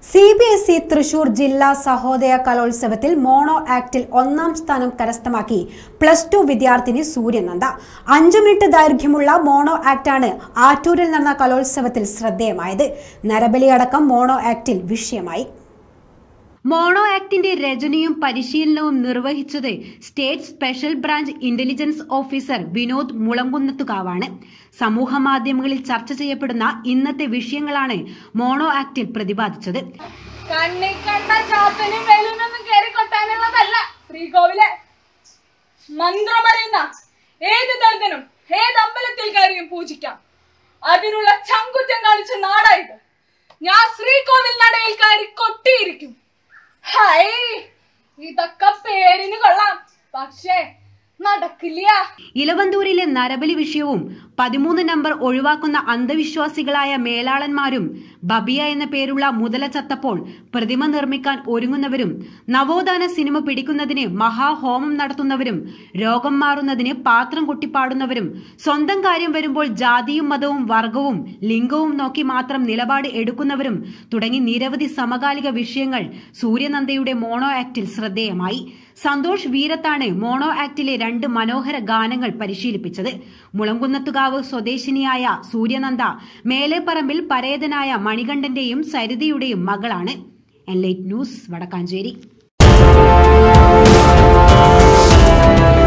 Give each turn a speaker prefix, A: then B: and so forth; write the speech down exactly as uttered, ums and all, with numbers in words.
A: C B S E Thrissur ജില്ലാ സഹോദയ കലോത്സവത്തിൽ mono ആക്ടിൽ ഒന്നാം സ്ഥാനം കരസ്ഥമാക്കി പ്ലസ് ടു വിദ്യാർത്ഥിനി സൂര്യനന്ദ. അഞ്ചു മിനിറ്റ് ദൈർഘ്യമുള്ള മോണോ ആക്ടാണ് ആറ്റൂരിൽ നടന്ന കലോത്സവത്തിൽ ശ്രദ്ധേയമായത്. നരബലി അടക്കം മോണോ ആക്ടിൽ വിഷയമായി. മോണോ ആക്ടിന്റെ രചനയും പരിശീലനവും നിർവഹിച്ചത് state special branch intelligence officer Vinod മുളങ്കുന്നത്തുകാവാണ്. സമൂഹ മാധ്യമങ്ങളിൽ ചർച്ച ചെയ്യപ്പെടുന്ന ഇന്നത്തെ വിഷയങ്ങളാണ് മോണോ ആക്ടിൽ പ്രതിപാദിച്ചത്.
B: ശ്രീകോവിലെ മന്ത്രമറിയുന്ന ഏത് ദരിദ്രനും ഏത് അമ്പലത്തിൽ കയറിയും പൂജിക്കാം. അതിനുള്ള ചങ്കുറ്റം കാണിച്ച നാടായിട്ട് ഞാൻ ശ്രീകോവിൽ നടയിൽ കയറി കൊട്ടിയിരിക്കും. ഹായ്, ഇതൊക്കെ പേരിന് കൊള്ളാം, പക്ഷേ നടക്കില്ല.
A: ഇലവന്തൂരിലെ നരബലി വിഷയവും പതിമൂന്ന് നമ്പർ ഒഴിവാക്കുന്ന അന്ധവിശ്വാസികളായ മേലാളന്മാരും ബബിയ എന്ന പേരുള്ള മുതല ചത്തപ്പോൾ പ്രതിമ നിർമ്മിക്കാൻ ഒരുങ്ങുന്നവരും നവോത്ഥാന സിനിമ പിടിക്കുന്നതിന് മഹാഹോമം നടത്തുന്നവരും രോഗം മാറുന്നതിന് പാത്രം കൊട്ടിപ്പാടുന്നവരും സ്വന്തം കാര്യം വരുമ്പോൾ ജാതിയും മതവും വർഗവും ലിംഗവും നോക്കി മാത്രം നിലപാട് എടുക്കുന്നവരും തുടങ്ങി നിരവധി സമകാലിക വിഷയങ്ങൾ സൂര്യനന്ദയുടെ മോണോ ആക്ടിൽ ശ്രദ്ധേയമായി. സന്തോഷ് വീരത്താണ് മോണോ ആക്ടിലെ രണ്ട് മനോഹര ഗാനങ്ങൾ പരിശീലിപ്പിച്ചത്. മുളങ്കുന്നത്തുകാവ് സ്വദേശിനിയായ സൂര്യനന്ദ മേലെപ്പറമ്പിൽ പരേതനായ മണികണ്ഠന്റെയും സരിതയുടെയും മകളാണ്. Enlight news, Vadakkanchery.